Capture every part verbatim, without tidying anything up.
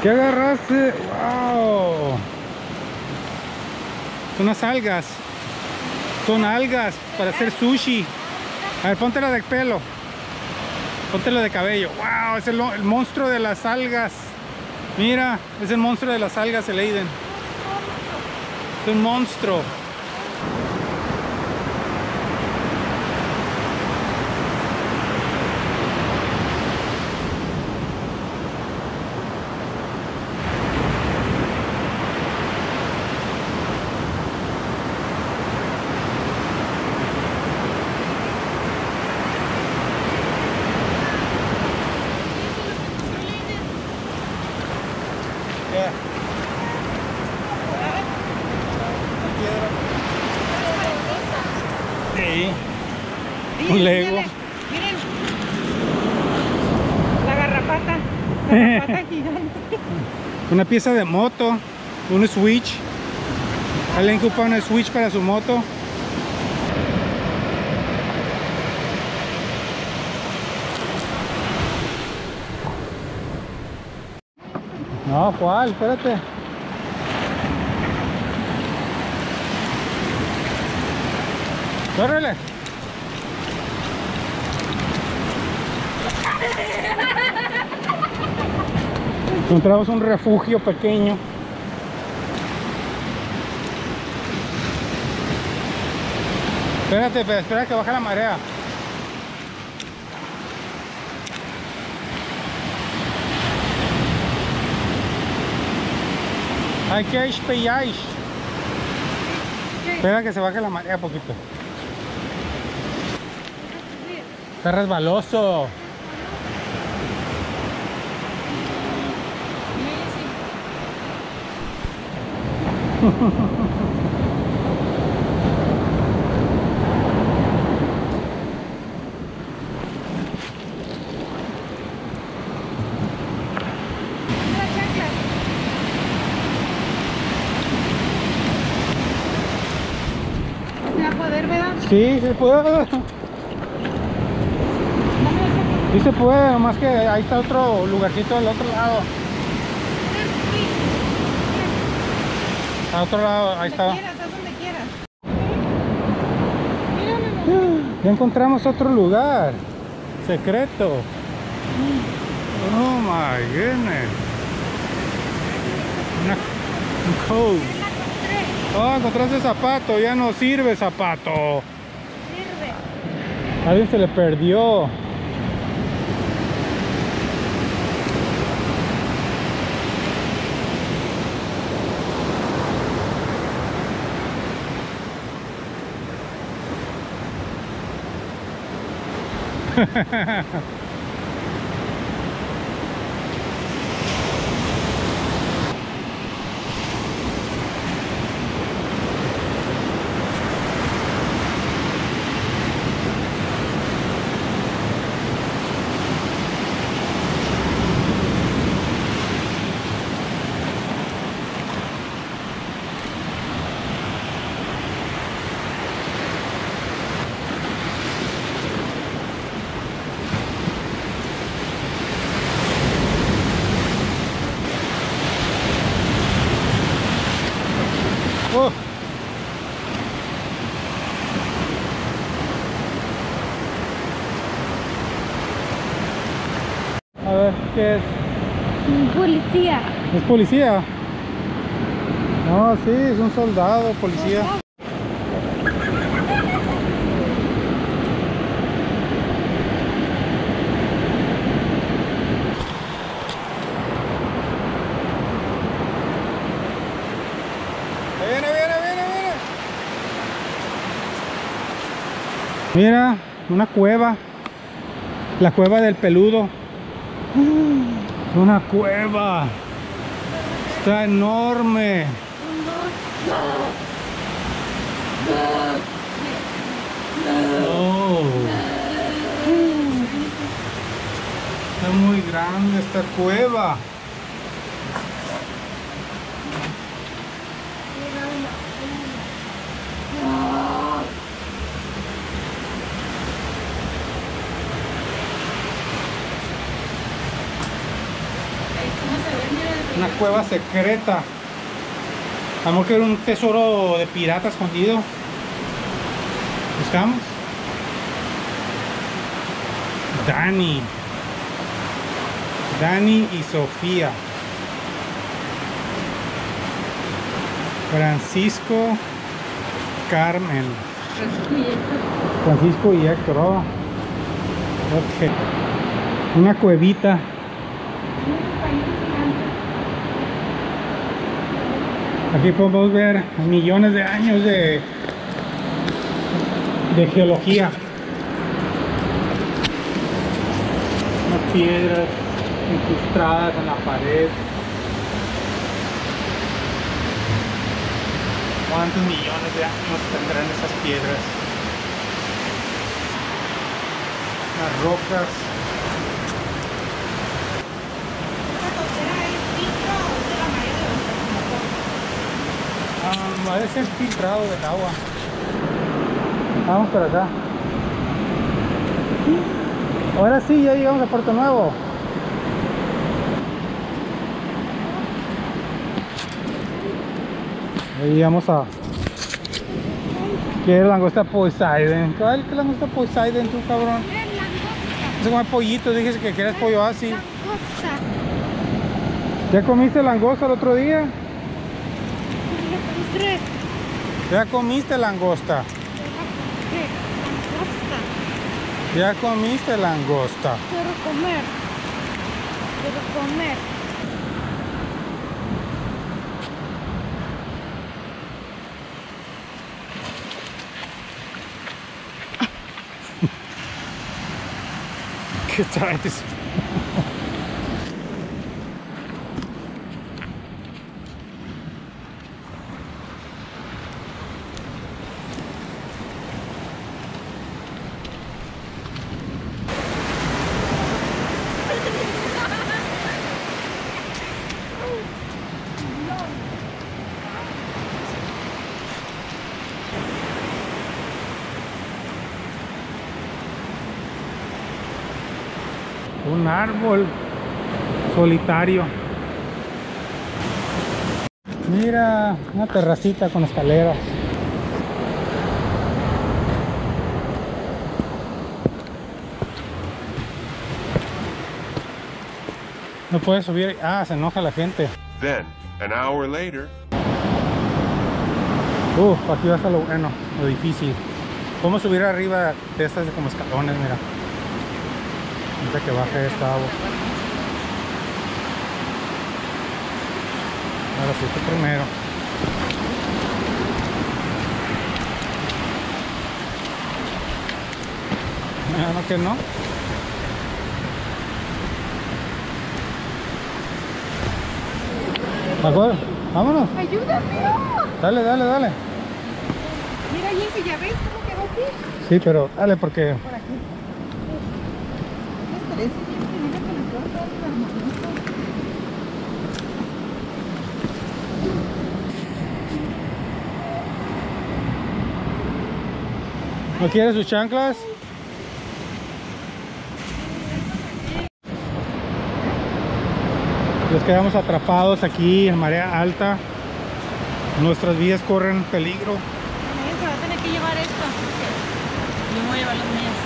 ¿Qué agarraste? ¡Wow! Son unas algas. Son algas para hacer sushi. A ver, póntela de pelo. Póntela de cabello. ¡Wow! Es el, el monstruo de las algas. Mira, es el monstruo de las algas, el Aiden. Es un monstruo. Sí. Un Lego. Miren, la garrapata, la garrapata gigante. Una pieza de moto, un switch. Alguien ocupa un switch para su moto. No, ¿cuál? Espérate. ¡Córrele! Encontramos un refugio pequeño. Espérate, espera, espera que baje la marea. Hay que espellar. Espera que se baje la marea poquito. Está resbaloso. ¿Se va a poder, verdad? Sí, se puede. Sí se puede, nomás que ahí está otro lugarcito del otro lado. Al otro lado, ahí está. Donde quieras, haz donde quieras. Mira, Ya encontramos otro lugar secreto. Oh my goodness. Una, un cove. Oh, encontraste zapato, ya no sirve zapato. sirve. A alguien se le perdió. Oh. A ver, ¿qué es? Un policía. ¿Es policía? No, sí, es un soldado, policía. Viene, viene, viene, viene. Mira, una cueva. La cueva del peludo. Una cueva. Está enorme. Oh. Está muy grande esta cueva. cueva secreta. A lo mejor que era un tesoro de pirata escondido. ¿Buscamos? Dani. Dani y Sofía. Francisco, Carmen. Francisco y Héctor. Oh. Ok. Una cuevita. Aquí podemos ver millones de años de, de geología. Unas piedras incrustadas en la pared. ¿Cuántos millones de años tendrán esas piedras? Las rocas. Um, ha de ser filtrado del agua. Vamos por acá. Ahora sí, ya llegamos a Puerto Nuevo. Ahí llegamos a... ¿Qué es langosta Poseidon? ¿Qué es langosta Poseidon tú, cabrón? Se come pollito, dijiste que quieres pollo así. Langosta. ¿Ya comiste langosta el otro día? Tres. ¿Ya comiste langosta? ¿Qué? Langosta. ¿Ya comiste langosta? Quiero comer. Quiero comer. ¿Qué traes? Un árbol solitario. Mira, una terracita con escaleras. No puedes subir. Ah, se enoja la gente. Then, an hour later. Uf, aquí va a estar lo bueno, lo difícil. Podemos subir arriba de estas como escalones, mira. Antes que baje esta agua. Ahora sí, tú primero. No, no que no. ¿De acuerdo? Vámonos. ¡Ayúdame! Dale, dale, dale. Mira, Jessy, ¿ya ves cómo quedó aquí? Sí, pero dale porque... Por aquí. Los tres, Jessy, mira que les voy a dar las manitas. ¿No quieres sus chanclas? Nos quedamos atrapados aquí en marea alta. Nuestras vidas corren peligro. Miren, se va a tener que llevar esto. Yo me voy a llevar las mías.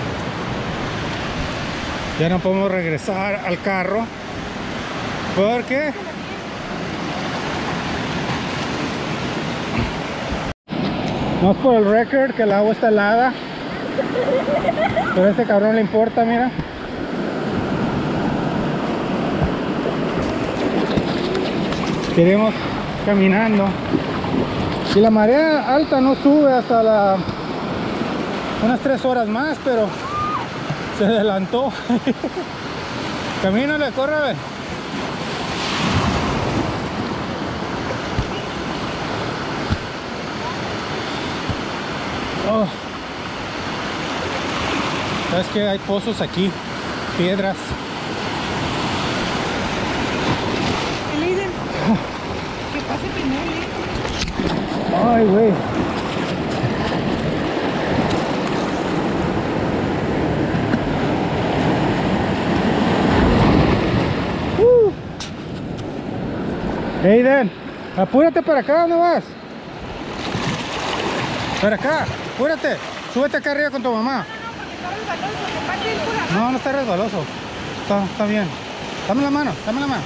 Ya no podemos regresar al carro. ¿Por qué? No es por el record que el agua está helada. Pero a este cabrón le importa, mira. Seguimos caminando. Y la marea alta no sube hasta la unas tres horas más, pero se adelantó. Camínale, córrele. Oh. ¿Sabes qué? Hay pozos aquí, piedras. Leiden, que pase primero, Leiden. Ay, güey. Uh. Aiden, apúrate para acá, ¿dónde vas? Para acá, apúrate. Súbete acá arriba con tu mamá. No, no está resbaloso. Está, está bien. Dame la mano, dame la mano.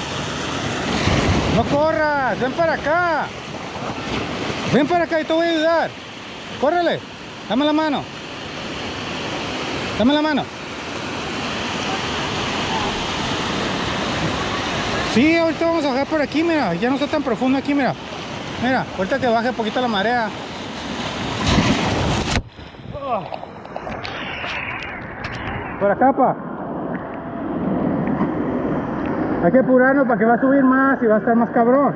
No corras, ven para acá. Ven para acá y te voy a ayudar. Córrele, dame la mano. Dame la mano. Sí, ahorita vamos a bajar por aquí, mira. Ya no está tan profundo aquí, mira. Mira, ahorita que baje un poquito la marea. Oh. Por acá, pa. Hay que apurarnos para que va a subir más y va a estar más cabrón.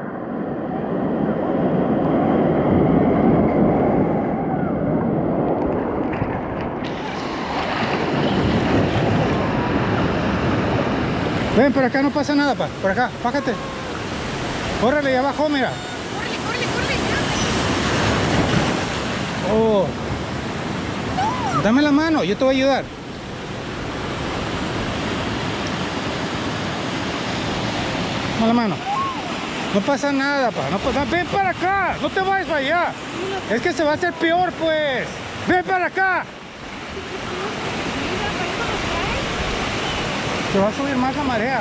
Ven, por acá no pasa nada, pa. Por acá, bájate. Córrele, ya bajó, mira. Corre, corre, corre. Oh. Dame la mano, yo te voy a ayudar. Dame la mano. No pasa nada, pa. No pasa... Ven para acá, no te vayas para allá. Es que se va a hacer peor, pues. Ven para acá. Se va a subir más la marea.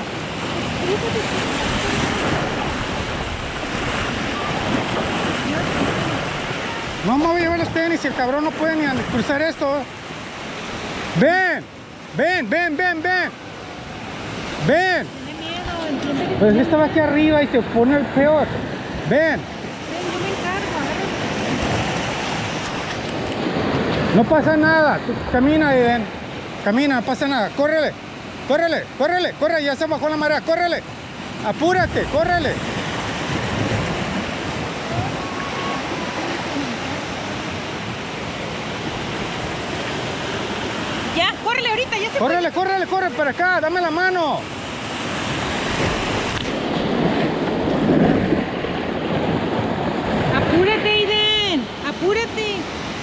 No me voy a llevar los tenis, el cabrón no puede ni cruzar esto. Ven, ven, ven, ven, ven. Ven. Tiene miedo, entiende que Pues yo estaba aquí arriba y se pone el peor. Ven. Ven, yo me encargo, agárrate. No pasa nada. Tú camina, Eden. Camina, no pasa nada. Córrele. Córrele, córrele, córrele. Ya se bajó la marea. Córrele. Apúrate, córrele. Ya, córrele ahorita, ya se Córrele, córrele, córrele para acá. Dame la mano. fue. Apúrate, Aiden. Apúrate.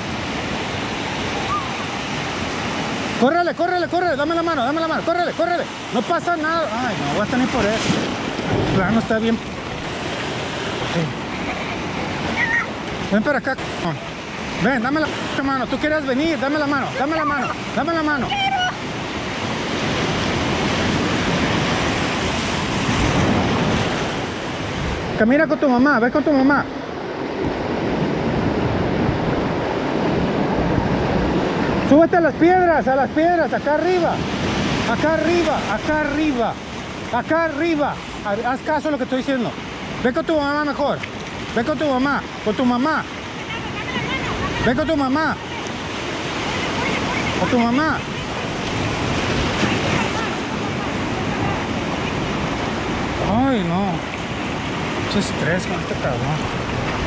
Córrele, córrele, córrele. Dame la mano, dame la mano. Córrele, córrele. No pasa nada. Ay, no voy a estar ni por eso. El plano está bien. Sí. Ven para acá. Ven, dame la mano. Tú quieres venir. Dame la mano, dame la mano. Dame la mano. Camina con tu mamá. Ve con tu mamá. Súbete a las piedras, a las piedras, acá arriba. Acá arriba, acá arriba. Acá arriba. Haz caso a lo que estoy diciendo. Ve con tu mamá mejor. Ve con tu mamá. Con tu mamá. Ve con tu mamá. Con tu mamá. Ay, no. Mucho estrés con este cabrón.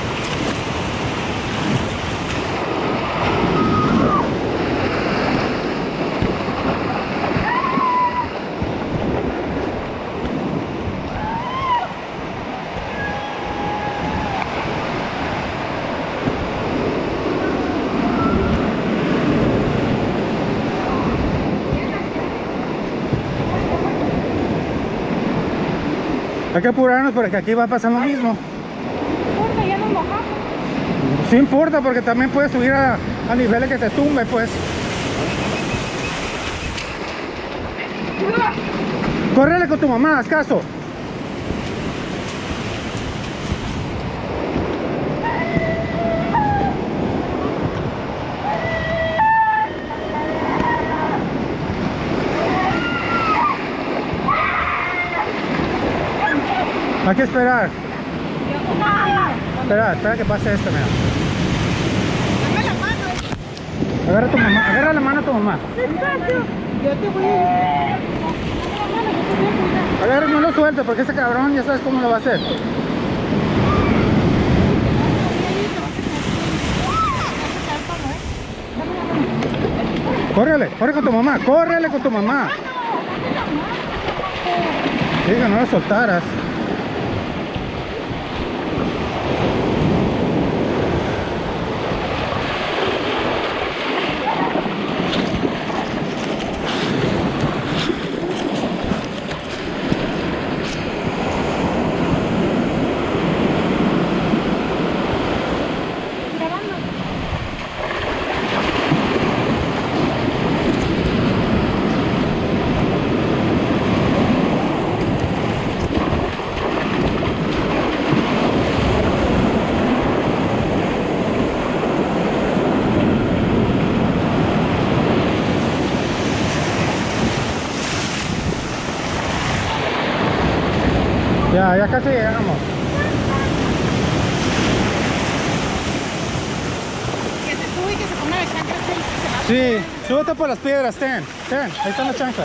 Hay que apurarnos porque aquí va a pasar lo mismo. No importa, ya nos mojamos. Sí importa porque también puedes subir a, a niveles que te tumbe, pues. Córrele con tu mamá, haz caso. Hay que esperar. Espera, espera que pase esto, mira. Dame la mano. Agarra a tu mamá, agarra la mano a tu mamá. Despacio. Yo te voy a... Agarra, no lo sueltes porque ese cabrón ya sabes cómo lo va a hacer. Córrele, corre con tu mamá, córrele con tu mamá. Diga, no la soltaras. Ah, ya casi llegamos. Que se sube y que se ponga las chanclas y se va. Sí, súbete por las piedras, ten, ten, ahí están las chanclas.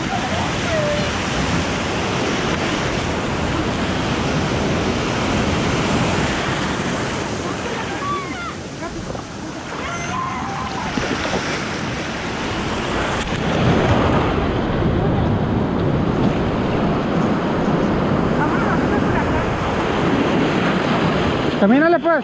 Camínale pues.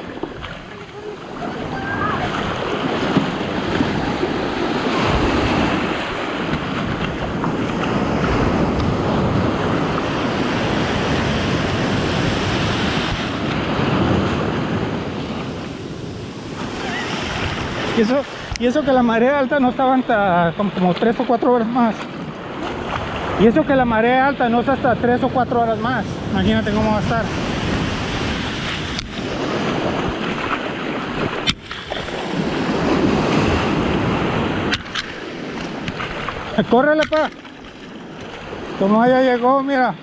Y eso, y eso que la marea alta no estaba hasta como, como tres o cuatro horas más. Y eso que la marea alta no está hasta tres o cuatro horas más. Imagínate cómo va a estar. Córrele pa. Como ya llegó, mira.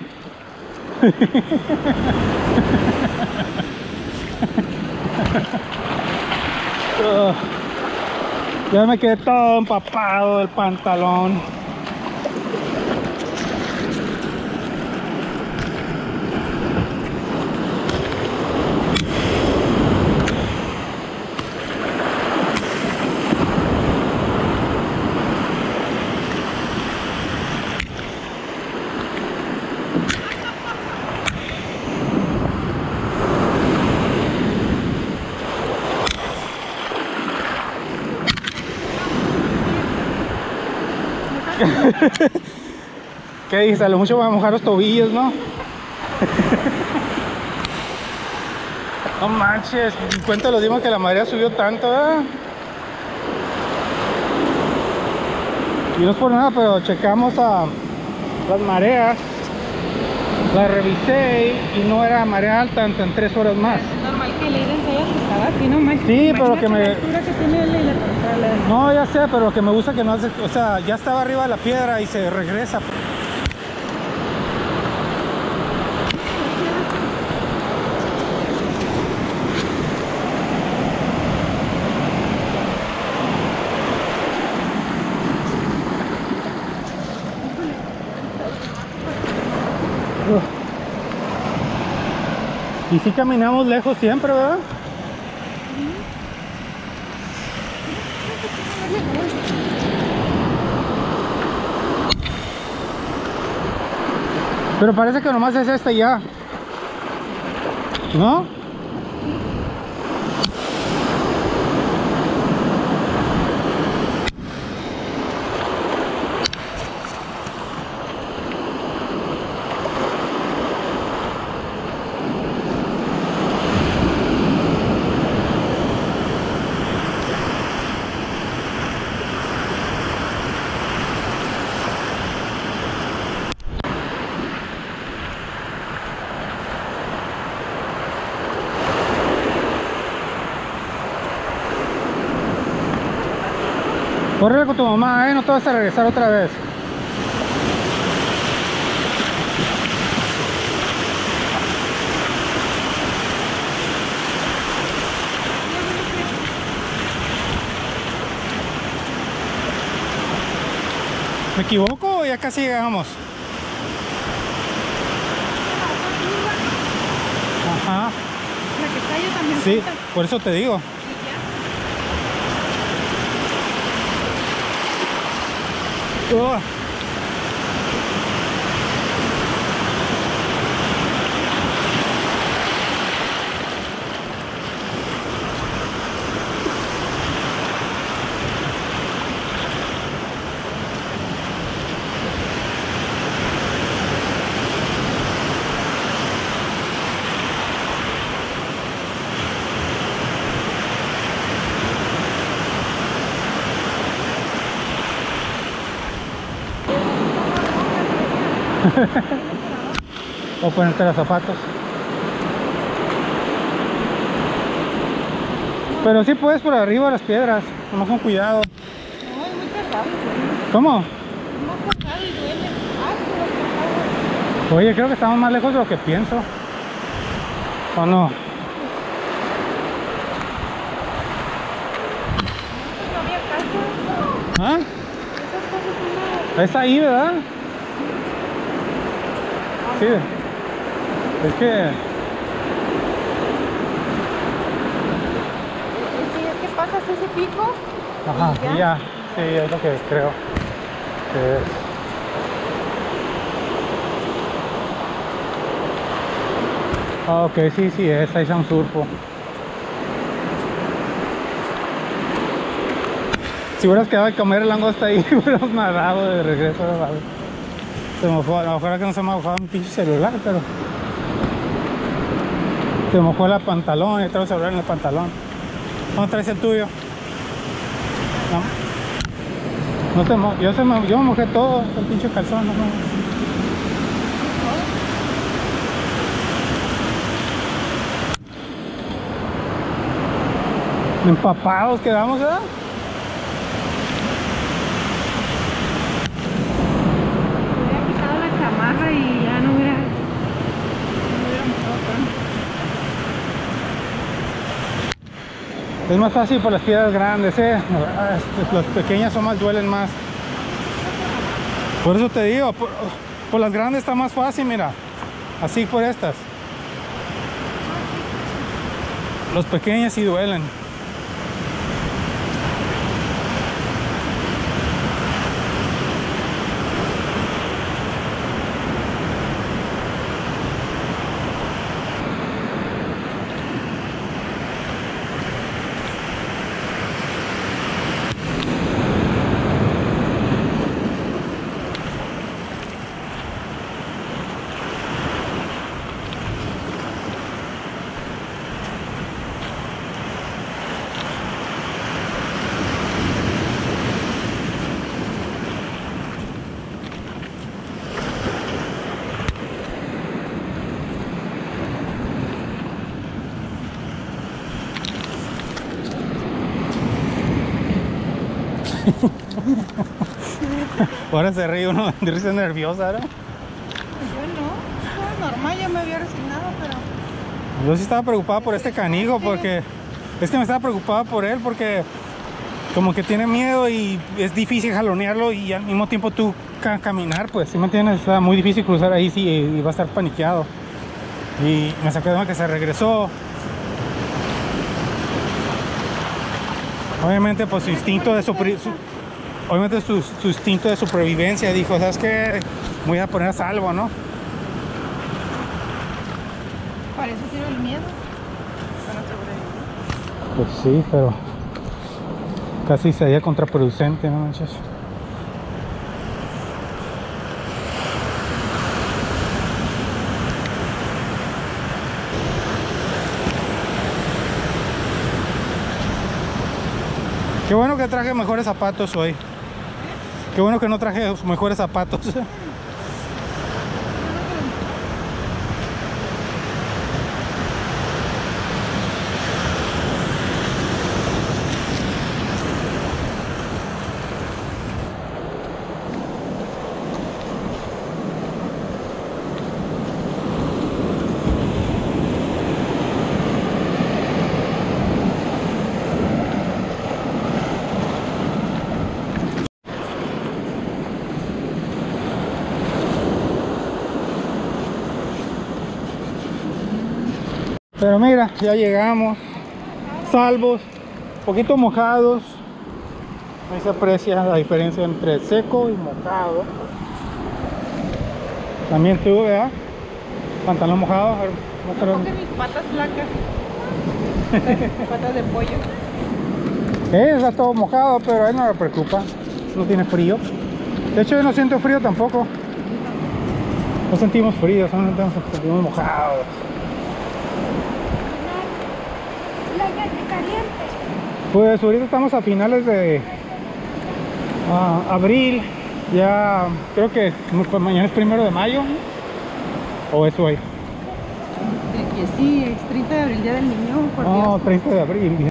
Oh, ya me quedé todo empapado del pantalón. ¿Qué dices? A lo mucho voy a mojar los tobillos, ¿no? No manches, en cuenta lo dimos que la marea subió tanto, ¿verdad? Y no es por nada, pero checamos a las mareas, las revisé y no era marea alta hasta en tres horas más. Es normal que Leiden se haya asustado así, ¿no? Imagínate Sí, pero que me... la altura que tiene él y la controla. No, ya sé, pero lo que me gusta que no hace... O sea, ya estaba arriba de la piedra y se regresa. Y sí caminamos lejos siempre, ¿verdad? Pero parece que nomás es este ya, ¿no? Córrele con tu mamá, ¿eh? No te vas a regresar otra vez. ¿Me equivoco o ya casi llegamos? Ajá. La que está yo también. Sí, falta. por eso te digo. Oh. O ponerte los zapatos. Pero sí puedes por arriba de las piedras, nomás con cuidado. No, es muy cargado. ¿Cómo? Es más cargado y duele. Ah, pero es cargado. Oye, creo que estamos más lejos de lo que pienso. ¿O no? No había casa. ¿Ah? Esas cosas son nada. Es ahí, ¿verdad? Sí. Es que... Sí, es que pasas ese pico. Ajá, ¿Y ya? y ya. Sí, es lo que creo que es. Ah, ok, sí, sí, es. Ahí está un surfo. Si hubieras quedado a comer el langosta ahí, hubiéramos nadado de regreso. ¿Verdad? Se me mojó, a lo mejor que no se me mojaba mi pinche celular, pero se me mojó el pantalón y traigo el celular en el pantalón. ¿Dónde traes el tuyo? No, no te mo yo, se me, yo me mojé todo, el pinche calzón. No, no. Empapados quedamos, ¿verdad? Hubiera quitado la chamarra y ya no hubiera, no hubiera mojado tanto. Es más fácil por las piedras grandes, ¿eh? Las pequeñas son más, duelen más. Por eso te digo, por, por las grandes está más fácil, mira. Así por estas. Los pequeños sí duelen. Ahora se ríe uno de risa nerviosa, ¿no? Yo no, no, normal, ya me había resignado, pero... Yo sí estaba preocupado por este canijo porque... Es que me estaba preocupado por él porque... Como que tiene miedo y es difícil jalonearlo y al mismo tiempo tú ca caminar, pues, ¿sí me entiendes? Está muy difícil cruzar ahí, sí, y va a estar paniqueado. Y me sacó de onda que se regresó. Obviamente, pues su instinto de supri su, obviamente su, su instinto de supervivencia dijo, ¿sabes qué? Me voy a poner a salvo, ¿no? Para eso sirve el miedo. Para sobrevivir. Pues sí, pero casi sería contraproducente, ¿no manches? Qué bueno que traje mejores zapatos hoy. Qué bueno que no traje mejores zapatos. Pero mira, ya llegamos, salvos, un poquito mojados. Ahí se aprecia la diferencia entre seco y mojado. También tú, ¿verdad? Pantalón mojado. A ver, muéstralo. Porque mis patas blancas. Las patas de pollo. Eh, está todo mojado, pero a él no le preocupa. No tiene frío. De hecho, yo no siento frío tampoco. No sentimos frío, solamente nos sentimos mojados. Pues ahorita estamos a finales de uh, abril. Ya creo que pues, mañana es primero de mayo. ¿O es hoy? De que sí, es treinta de abril, día del niño, por No, Dios. treinta de abril.